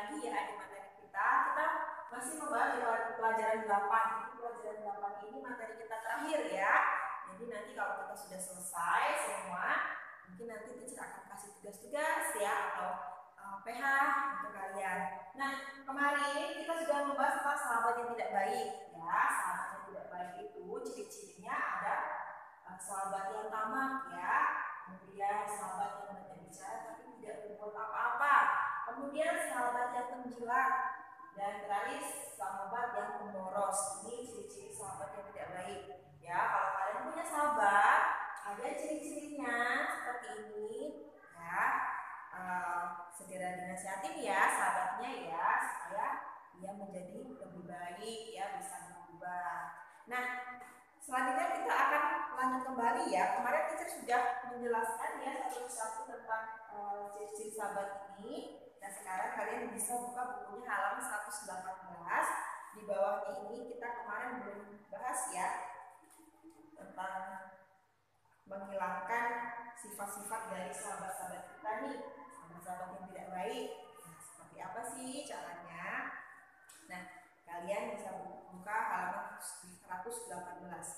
lagi ya di materi kita. Kita masih membahas di pelajaran 8. Jadi pelajaran 8 ini materi kita terakhir ya. Jadi nanti kalau kita sudah selesai semua, mungkin nanti teacher akan kasih tugas-tugas ya atau PH untuk kalian. Nah, kemarin kita sudah membahas tentang sahabat yang tidak baik ya. Sahabat yang tidak baik itu ciri-cirinya ada sahabat yang tamak ya. Kemudian sahabat yang banyak bicara tapi tidak berbuat apa-apa. Kemudian sahabat yang penjilat, dan terakhir sahabat yang pemboros. Ini ciri-ciri sahabat yang tidak baik. Ya, kalau kalian punya sahabat, ada ciri-cirinya seperti ini. Ya, segera dinasihatin ya sahabatnya ya, supaya dia menjadi lebih baik ya, bisa berubah. Nah, selanjutnya kita akan lanjut kembali ya. Kemarin teacher sudah menjelaskan ya satu persatu tentang ciri-ciri sahabat ini. Nah, sekarang kalian bisa buka bukunya halaman 118. Di bawahnya ini kita kemarin belum bahas ya tentang menghilangkan sifat-sifat dari sahabat-sahabat kita nih, sahabat-sahabat yang tidak baik. Nah, seperti apa sih caranya? Nah, kalian bisa buka halaman 118.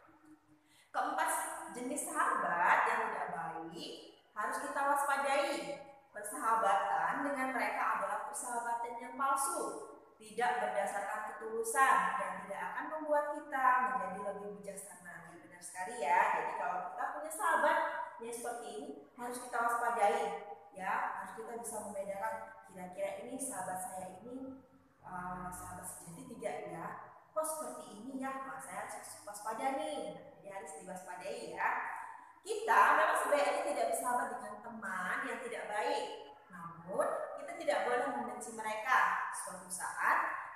Keempat jenis sahabat yang tidak baik harus kita waspadai. Persahabatan dengan mereka adalah persahabatan yang palsu, tidak berdasarkan ketulusan, dan tidak akan membuat kita menjadi lebih bijaksana. Benar sekali ya. Jadi kalau kita punya sahabat yang seperti ini harus kita waspadai ya, harus kita bisa membedakan kira-kira ini sahabat saya ini sahabat sejati tidak ya. Kok seperti ini ya? Nah, saya harus waspada nih. Jadi harus diwaspadai ya. Kita memang sebaiknya tidak bersahabat dengan teman yang tidak baik. Namun, kita tidak boleh membenci mereka. Suatu saat,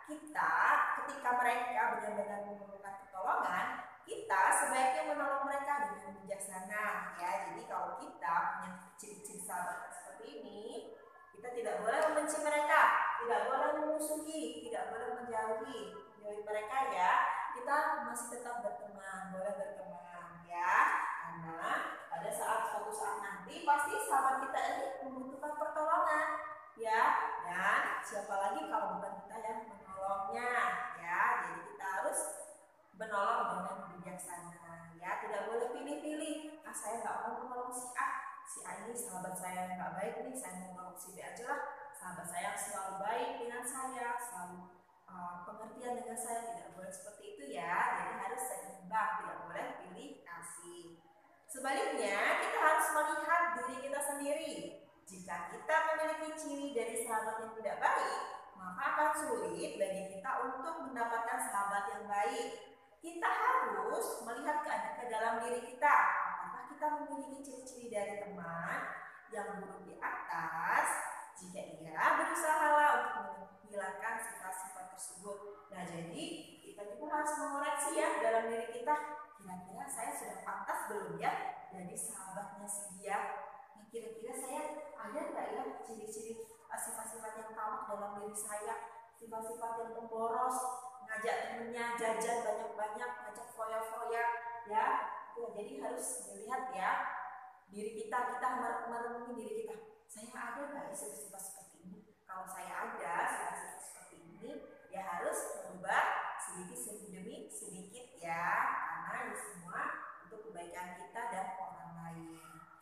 ketika mereka benar-benar memerlukan pertolongan, kita sebaiknya menolong mereka dengan bijaksana. Ya, jadi kalau kita punya ciri-ciri sahabat seperti ini, kita tidak boleh membenci mereka, tidak boleh memusuhi, tidak boleh menjauhi mereka ya. Kita masih tetap berteman, boleh berteman ya. Karena pada suatu saat nanti pasti sahabat kita ini membutuhkan pertolongan ya. Dan siapa lagi kalau bukan kita yang menolongnya ya. Jadi kita harus menolong dengan bijaksana ya. Tidak boleh pilih-pilih. Nah, saya nggak mau menolong si A. Si A ini sahabat saya yang nggak baik nih, saya mau menolong si B aja lah. Sahabat saya selalu baik dengan saya, selalu pengertian dengan saya. Tidak boleh seperti itu ya. Jadi harus seimbang, tidak boleh pilih kasih. Sebaliknya, kita harus melihat diri kita sendiri. Jika kita memiliki ciri dari sahabat yang tidak baik, maka akan sulit bagi kita untuk mendapatkan sahabat yang baik. Kita harus melihat ke dalam diri kita. Apakah kita memiliki ciri-ciri dari teman yang buruk di atas? Jika iya, berusahalah untuk menghilangkan sifat-sifat tersebut. Nah, jadi kita juga harus mengoreksi ya dalam diri kita. Kira-kira saya sudah pantas belum ya jadi sahabatnya si dia? Kira-kira saya ada nggak ya ciri-ciri sifat-sifat yang tamak dalam diri saya? Sifat-sifat yang pemboros, ngajak temennya jajan banyak-banyak, ngajak foya-foya ya. Jadi harus melihat ya diri kita merenungi diri kita. Saya ada nggak ya sifat-sifat seperti ini? Kalau saya ada sifat-sifat seperti ini, ya harus berubah sedikit demi sedikit ya, karena ini semua untuk kebaikan kita dan orang lain.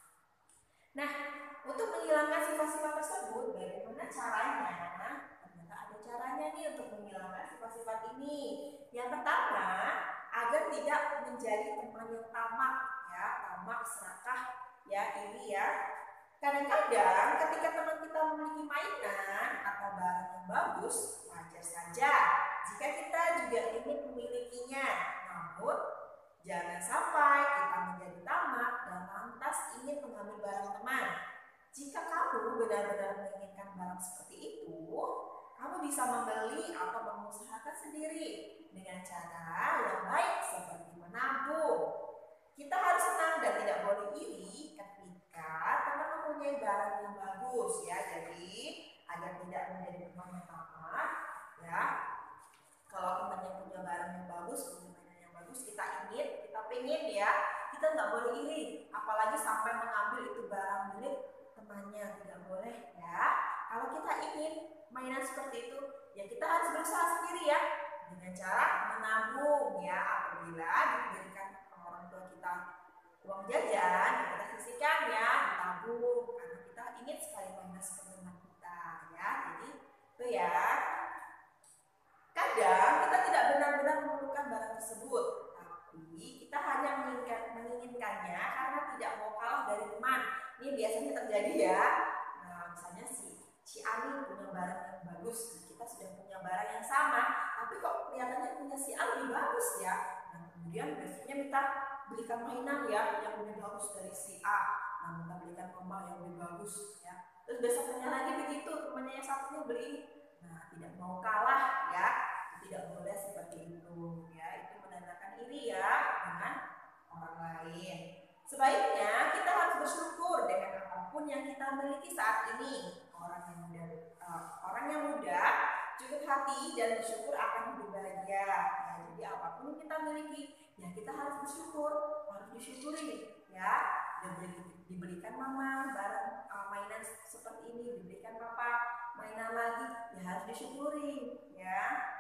Nah, untuk menghilangkan sifat-sifat tersebut, bagaimana caranya? Ternyata ada caranya nih untuk menghilangkan sifat-sifat ini. Yang pertama, agar tidak menjadi teman yang tamak ya, tamak, serakah ya, ini ya. Kadang-kadang ketika teman kita memiliki mainan atau barang yang bagus, wajar saja jika kita juga ingin memilikinya. Namun, jangan sampai kita menjadi tamak dan lantas ingin mengambil barang teman. Jika kamu benar-benar menginginkan barang seperti itu, kamu bisa membeli atau mengusahakan sendiri dengan cara yang baik seperti menabung. Kita harus senang dan tidak boleh iri ketika teman mempunyai barang yang bagus ya. Jadi agar tidak menjadi teman yang tamak ya. Kalau temannya punya barang yang bagus, punya mainan yang bagus, kita pengen ya, kita nggak boleh iri. Apalagi sampai mengambil itu barang milik temannya, tidak boleh ya. kalau kita ingin mainan seperti itu, ya kita harus berusaha sendiri ya, dengan cara menabung ya. Apabila diberikan orang tua kita uang jajan, kita sisihkan ya, ditabung, karena kita ingin sekali mainan seperti teman kita ya. Jadi itu ya. Kadang kita tidak benar-benar memerlukan barang tersebut, tapi kita hanya menginginkannya karena tidak mau kalah dari teman. Ini biasanya terjadi ya. Nah, misalnya si Ani punya barang yang bagus, kita sudah punya barang yang sama, tapi kok kelihatannya punya si A lebih bagus ya. Nah, kemudian besoknya minta belikan mainan ya yang lebih bagus dari si A. Nah, minta belikan mama yang lebih bagus ya. Terus besoknya lagi begitu, temannya yang satunya beli. Nah, tidak mau kalah ya, tidak boleh seperti itu ya. Itu menandakan iri ya dengan orang lain. Sebaiknya kita harus bersyukur dengan apapun yang kita miliki saat ini. Orang yang muda cukup hati dan bersyukur akan hidup bahagia. Nah, jadi apapun yang kita miliki, ya kita harus bersyukur, harus disyukuri ya. Diberikan mama barang mainan seperti ini, diberikan papa mainan lagi, ya harus disyukuri ya.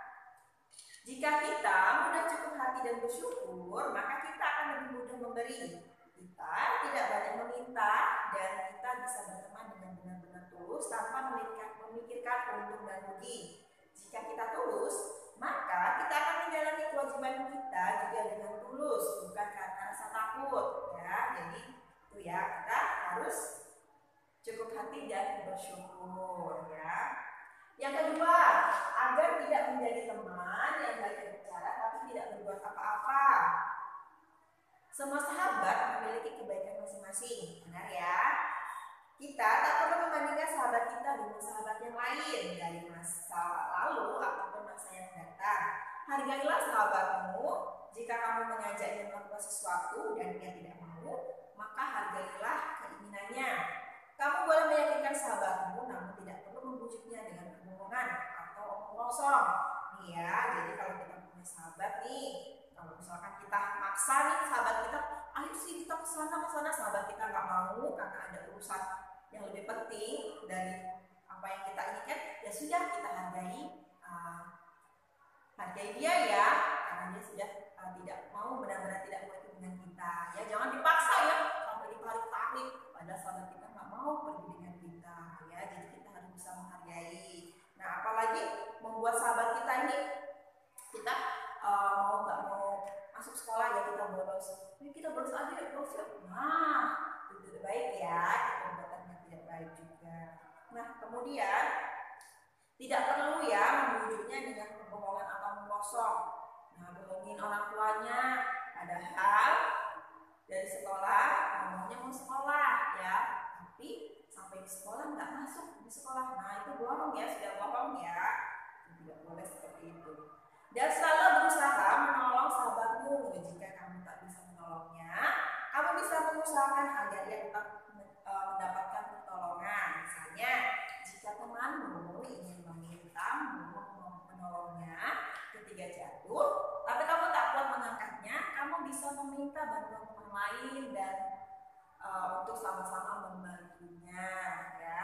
Jika kita mudah cukup hati dan bersyukur, maka kita akan lebih mudah memberi. Kita tidak banyak meminta dan kita bisa berteman dengan benar-benar tulus tanpa memikirkan untung dan rugi. Jika kita tulus, maka kita akan menjalani kewajiban kita juga dengan tulus, bukan karena rasa takut ya. Jadi itu ya, kita harus cukup hati dan bersyukur ya. Yang kedua, agar tidak menjadi teman yang banyak bicara tapi tidak berbuat apa-apa. Semua sahabat memiliki kebaikan masing-masing, benar ya? Kita tak perlu membandingkan sahabat kita dengan sahabat yang lain dari masa lalu ataupun masa yang datang. Hargailah sahabatmu. Jika kamu mengajaknya melakukan sesuatu dan dia tidak mau, maka hargailah keinginannya. Kamu boleh meyakinkan sahabatmu, namun tidak perlu membujuknya dengan kebohongan atau omong kosong. Nih ya, jadi kalau kita punya sahabat nih, kalau misalkan kita maksa nih sahabat kita, ayo sih kita kesana, sahabat kita nggak mau karena ada urusan yang lebih penting dari apa yang kita inginkan, ya sudah kita hargai dia ya, karena dia sudah tidak mau, benar-benar tidak mau ikut dengan kita. Ya jangan dipaksa ya, sampai ditarik-tarik, padahal sahabat kita nggak mau pergi dengan kita ya. Jadi kita harus bisa menghargai. Nah, apalagi membuat sahabat kita ini, kita mau nggak mau masuk sekolah ya kita bolos. Ini kita bolos aja ya, bolos ya. Nah, itu tidak baik ya, kita perbuatannya tidak baik juga. Nah, kemudian tidak perlu ya membujuknya dengan kebohongan atau kosong. Nah, bohongin orang tuanya, padahal dari sekolah ngomongnya mau sekolah ya, tapi sampai di sekolah nggak masuk di sekolah. Nah, itu bohong ya, sudah bohong ya. Tidak boleh seperti itu. Dan selalu berusaha menolong sahabatmu. Jika kamu tak bisa menolongnya, kamu bisa mengusahakan agar dia tetap mendapatkan pertolongan. Misalnya, jika temanmu ingin memintamu menolongnya ketika jatuh, tapi kamu tak kuat mengangkatnya, kamu bisa meminta bantuan teman lain dan untuk sama-sama membantunya ya.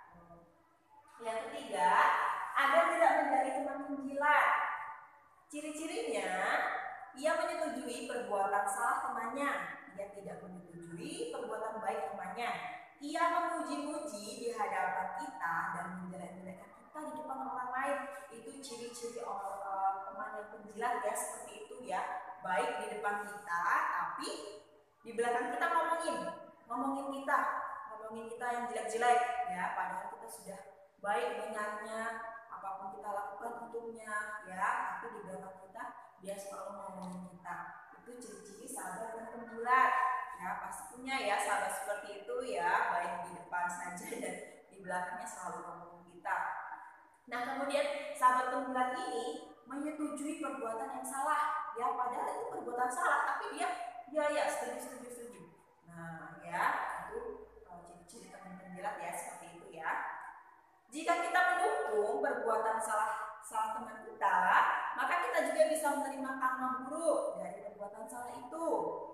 Yang ketiga, agar tidak menjadi teman penjilat. Ciri-cirinya, ia menyetujui perbuatan salah temannya, ia tidak menyetujui perbuatan baik temannya. Ia memuji-muji di hadapan kita dan menjelek-jelekan kita di depan orang lain. Itu ciri-ciri teman yang penjilat ya, seperti itu ya. Baik di depan kita, tapi di belakang kita ngomongin kita yang jelek-jelek ya. Padahal kita sudah baik dengannya, apapun kita lakukan untuknya ya, tapi di belakang kita dia selalu ngomongin kita. Itu ciri-ciri sahabat yang penjilat ya. Pasti punya ya sahabat seperti itu ya, baik di depan saja dan di belakangnya selalu ngomongin kita. Nah, kemudian sahabat penjilat ini menyetujui perbuatan yang salah ya, padahal itu perbuatan salah, tapi dia ya setuju. Nah ya, itu ciri-ciri teman penjilat ya, seperti itu ya. Jika kita mendukung perbuatan salah teman kita, maka kita juga bisa menerima karma buruk dari perbuatan salah itu.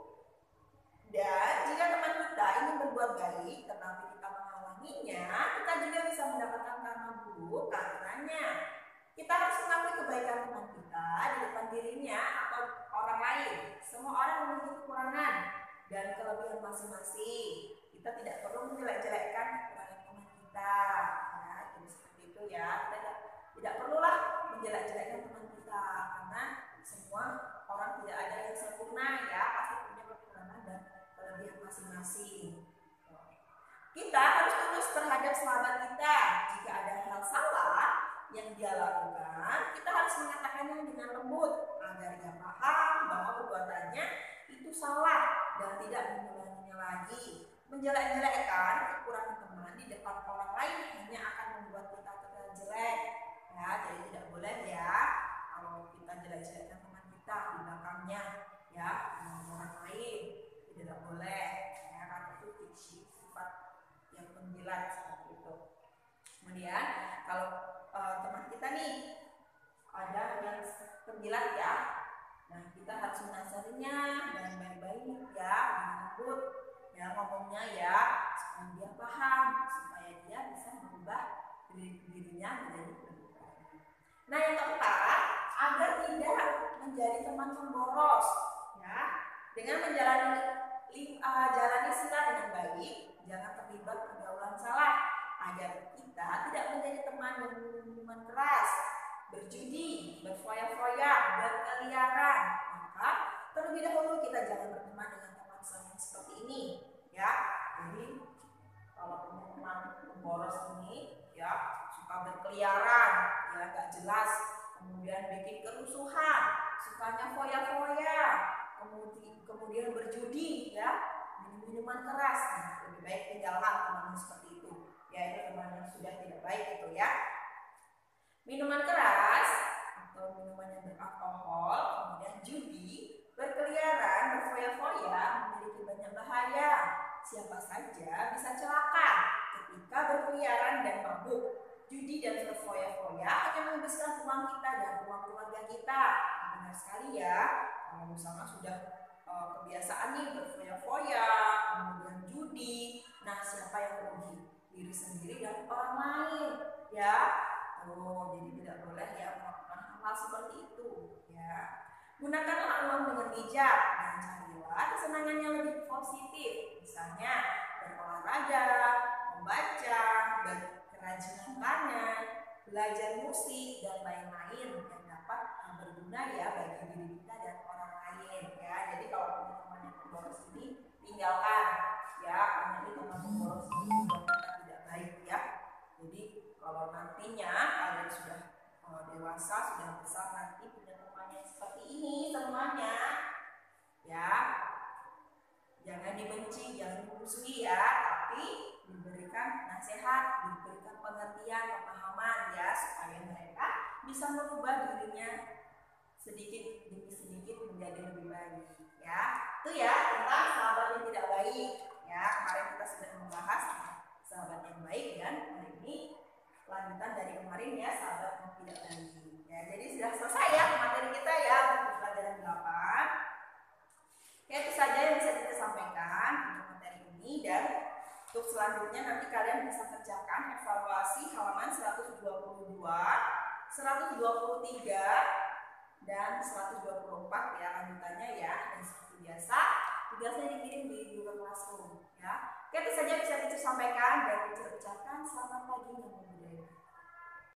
Dan jika teman kita ingin berbuat baik tetapi kita menghalanginya, kita juga bisa mendapatkan karma dulu karenanya kita harus mengakui kebaikan teman kita di depan dirinya atau orang lain. Semua orang memiliki kekurangan dan kelebihan masing-masing. Kita tidak perlu menjelek-jelekkan kekurangan teman kita. Ya, jadi seperti itu ya. Kita tidak perlulah menjelek-jelekkan teman kita karena semua orang tidak ada yang sempurna ya, pasti punya kekurangan dan kelebihan masing-masing. Kita harus tulus terhadap sahabat kita. Jika ada hal salah yang dia lakukan, kita harus mengatakannya dengan lembut agar dia paham bahwa perbuatannya itu salah dan tidak mengulanginya lagi. Menjelek-jelekkan kekurangan teman di depan orang lain hanya akan membuat kita terlihat jelek. Ya, jadi tidak boleh ya kalau kita jelek-jelekkan teman kita di belakangnya ya dengan orang lain, tidak boleh ya, karena itu sifat yang penjilat seperti itu. Kemudian kalau teman kita nih ada yang penjilat ya, nah kita harus menasihatinya dengan baik-baik ya, dengan lembut ya ngomongnya ya, supaya dia paham, supaya dia bisa merubah dirinya menjadi lebih baik. Nah yang keempat, agar tidak menjadi teman pemboros ya, dengan jalani sila dengan baik, jangan terlibat pergaulan salah, agar kita tidak menjadi teman yang minum minuman keras, berjudi, berfoya-foya, berkeliaran. Maka terlebih dahulu kita jangan berteman dengan teman seperti ini ya. Jadi kalau teman pemboros ini ya suka berkeliaran ya, gak jelas, kemudian bikin kerusuhan, sukanya foya-foya, kemudian berjudi ya, minuman keras. Nah, lebih baik tinggalkan teman seperti itu ya, itu teman yang sudah tidak baik itu ya. Minuman keras atau minuman yang beralkohol, kemudian judi, berkeliaran, berfoya-foya memiliki banyak bahaya. Siapa saja bisa celaka ketika berkeliaran dan mabuk. Judi dan berfoya-foya hanya menghabiskan uang kita dan uang keluarga kita. Benar sekali ya, kalau misalnya sudah kebiasaan nih berfoya-foya, kemudian judi, nah siapa yang rugi? Diri sendiri dan orang lain ya. Jadi tidak boleh ya melakukan hal seperti itu ya. Gunakanlah uang dengan bijak dan carilah kesenangan yang lebih positif, misalnya berolahraga, membaca, berkerajinan tangan, belajar musik dan lain-lain yang dapat berguna ya bagi diri kita dan orang lain ya. Jadi kalau teman-teman yang pemboros ini tinggalkan ya, karena ini teman pemboros ini membuat kita tidak baik ya. Jadi kalau nantinya kalian sudah dewasa, sudah besar, nanti punya teman yang seperti ini semuanya ya, jangan dibenci, jangan dimusuhi ya, tapi diberikan nasihat, diberikan pengertian, pemahaman ya, supaya mereka bisa merubah dirinya sedikit demi sedikit menjadi lebih baik ya. Itu ya tentang sahabat yang tidak baik ya. Kemarin kita sudah membahas sahabat yang baik dan hari ini lanjutan dari kemarin ya, sahabat yang tidak baik ya. Jadi sudah selesai ya materi kita ya untuk pelajaran 8 ya. Itu saja yang bisa kita sampaikan untuk materi ini, dan untuk selanjutnya nanti kalian bisa kerjakan evaluasi halaman 122, 123 dan 124 ya lanjutannya ya. Dan seperti biasa tugasnya dikirim di Google Classroom ya. Oke, itu saja bisa disampaikan dan